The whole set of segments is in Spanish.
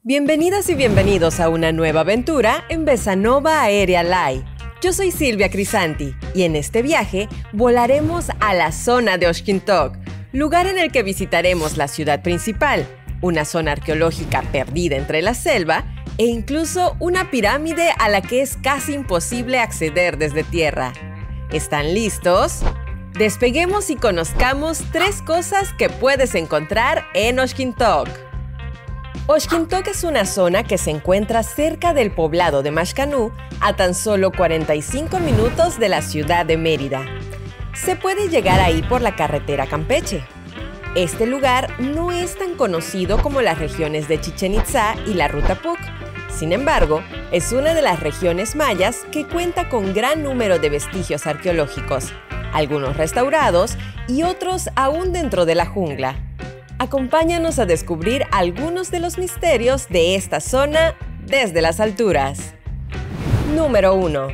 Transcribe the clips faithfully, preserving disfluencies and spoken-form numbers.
Bienvenidas y bienvenidos a una nueva aventura en Besanova Aerial Live. Yo soy Silvia Crisanti y en este viaje volaremos a la zona de Oxkintok, lugar en el que visitaremos la ciudad principal, una zona arqueológica perdida entre la selva e incluso una pirámide a la que es casi imposible acceder desde tierra. ¿Están listos? Despeguemos y conozcamos tres cosas que puedes encontrar en Oxkintok. Oxkintok es una zona que se encuentra cerca del poblado de Maxcanú, a tan solo cuarenta y cinco minutos de la ciudad de Mérida. Se puede llegar ahí por la carretera Campeche. Este lugar no es tan conocido como las regiones de Chichén Itzá y la Ruta Puc. Sin embargo, es una de las regiones mayas que cuenta con gran número de vestigios arqueológicos, algunos restaurados y otros aún dentro de la jungla. Acompáñanos a descubrir algunos de los misterios de esta zona desde las alturas. Número uno.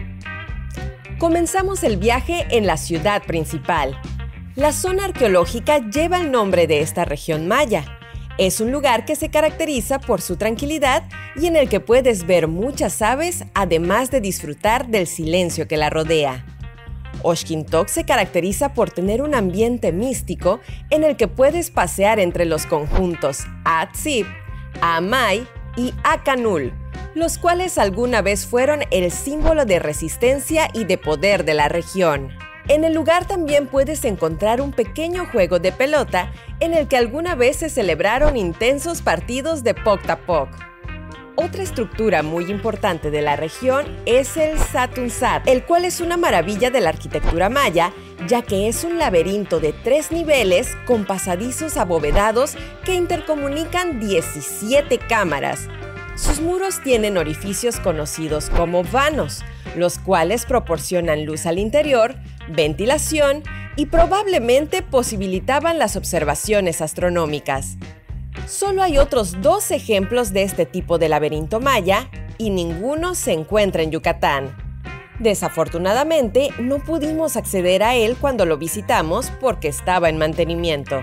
Comenzamos el viaje en la ciudad principal. La zona arqueológica lleva el nombre de esta región maya. Es un lugar que se caracteriza por su tranquilidad y en el que puedes ver muchas aves, además de disfrutar del silencio que la rodea. Oxkintok se caracteriza por tener un ambiente místico en el que puedes pasear entre los conjuntos Atzip, Amay y Akanul, los cuales alguna vez fueron el símbolo de resistencia y de poder de la región. En el lugar también puedes encontrar un pequeño juego de pelota en el que alguna vez se celebraron intensos partidos de Pok-Tapok. Otra estructura muy importante de la región es el Satunzat, el cual es una maravilla de la arquitectura maya, ya que es un laberinto de tres niveles con pasadizos abovedados que intercomunican diecisiete cámaras. Sus muros tienen orificios conocidos como vanos, los cuales proporcionan luz al interior, ventilación y probablemente posibilitaban las observaciones astronómicas. Solo hay otros dos ejemplos de este tipo de laberinto maya y ninguno se encuentra en Yucatán. Desafortunadamente, no pudimos acceder a él cuando lo visitamos porque estaba en mantenimiento.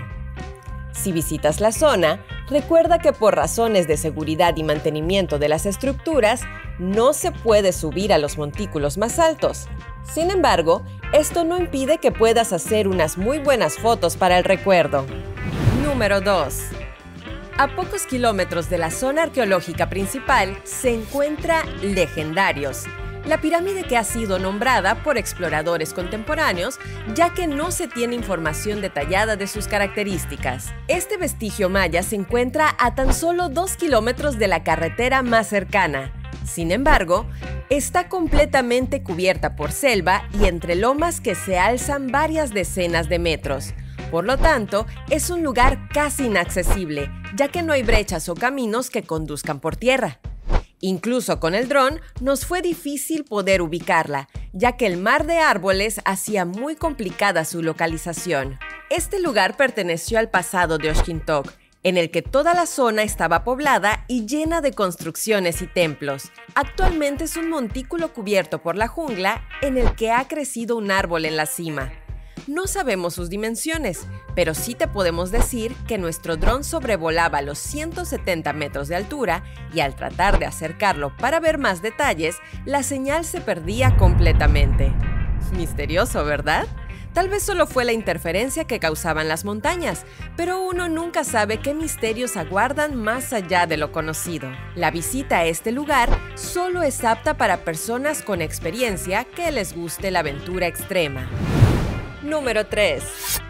Si visitas la zona, recuerda que por razones de seguridad y mantenimiento de las estructuras, no se puede subir a los montículos más altos. Sin embargo, esto no impide que puedas hacer unas muy buenas fotos para el recuerdo. Número dos. A pocos kilómetros de la zona arqueológica principal se encuentra Legendarios, la pirámide que ha sido nombrada por exploradores contemporáneos, ya que no se tiene información detallada de sus características. Este vestigio maya se encuentra a tan solo dos kilómetros de la carretera más cercana. Sin embargo, está completamente cubierta por selva y entre lomas que se alzan varias decenas de metros. Por lo tanto, es un lugar casi inaccesible, ya que no hay brechas o caminos que conduzcan por tierra. Incluso con el dron nos fue difícil poder ubicarla, ya que el mar de árboles hacía muy complicada su localización. Este lugar perteneció al pasado de Oxkintok, en el que toda la zona estaba poblada y llena de construcciones y templos. Actualmente es un montículo cubierto por la jungla en el que ha crecido un árbol en la cima. No sabemos sus dimensiones, pero sí te podemos decir que nuestro dron sobrevolaba los ciento setenta metros de altura y al tratar de acercarlo para ver más detalles, la señal se perdía completamente. Misterioso, ¿verdad? Tal vez solo fue la interferencia que causaban las montañas, pero uno nunca sabe qué misterios aguardan más allá de lo conocido. La visita a este lugar solo es apta para personas con experiencia que les guste la aventura extrema. Número tres.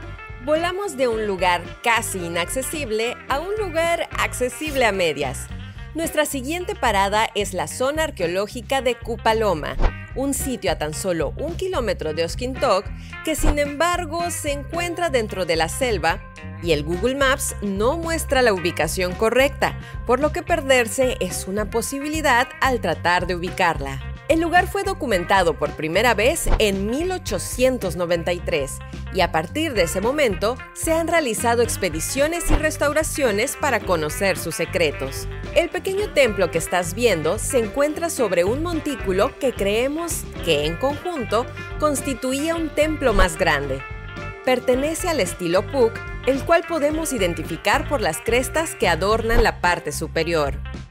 Volamos de un lugar casi inaccesible a un lugar accesible a medias. Nuestra siguiente parada es la zona arqueológica de Kupaloma, un sitio a tan solo un kilómetro de Oxkintok que sin embargo se encuentra dentro de la selva y el Google Maps no muestra la ubicación correcta, por lo que perderse es una posibilidad al tratar de ubicarla. El lugar fue documentado por primera vez en mil ochocientos noventa y tres y a partir de ese momento se han realizado expediciones y restauraciones para conocer sus secretos. El pequeño templo que estás viendo se encuentra sobre un montículo que creemos que en conjunto constituía un templo más grande. Pertenece al estilo Puc, el cual podemos identificar por las crestas que adornan la parte superior.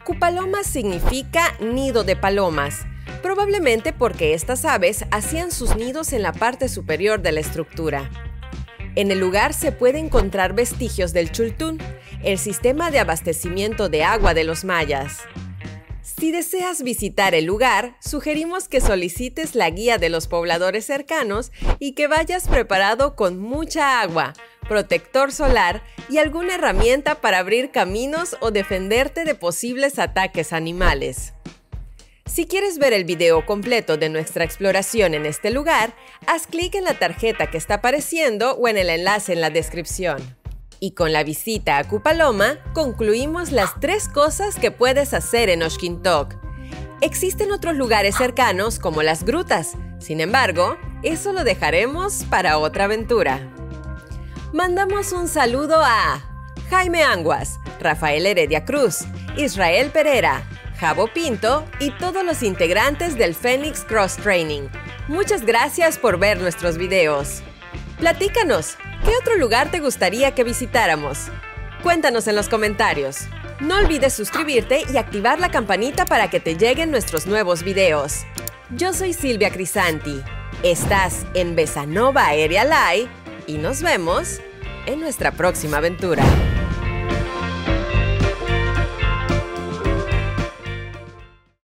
Cupalomas significa nido de palomas, probablemente porque estas aves hacían sus nidos en la parte superior de la estructura. En el lugar se pueden encontrar vestigios del Chultún, el sistema de abastecimiento de agua de los mayas. Si deseas visitar el lugar, sugerimos que solicites la guía de los pobladores cercanos y que vayas preparado con mucha agua, protector solar y alguna herramienta para abrir caminos o defenderte de posibles ataques animales. Si quieres ver el video completo de nuestra exploración en este lugar, haz clic en la tarjeta que está apareciendo o en el enlace en la descripción. Y con la visita a Cupaloma, concluimos las tres cosas que puedes hacer en Oxkintok. Existen otros lugares cercanos como las grutas, sin embargo, eso lo dejaremos para otra aventura. Mandamos un saludo a Jaime Anguas, Rafael Heredia Cruz, Israel Pereira, Jabo Pinto y todos los integrantes del Phoenix Cross Training. Muchas gracias por ver nuestros videos. Platícanos, ¿qué otro lugar te gustaría que visitáramos? Cuéntanos en los comentarios. No olvides suscribirte y activar la campanita para que te lleguen nuestros nuevos videos. Yo soy Silvia Crisanti. Estás en Besanova Aerial Eye y nos vemos en nuestra próxima aventura.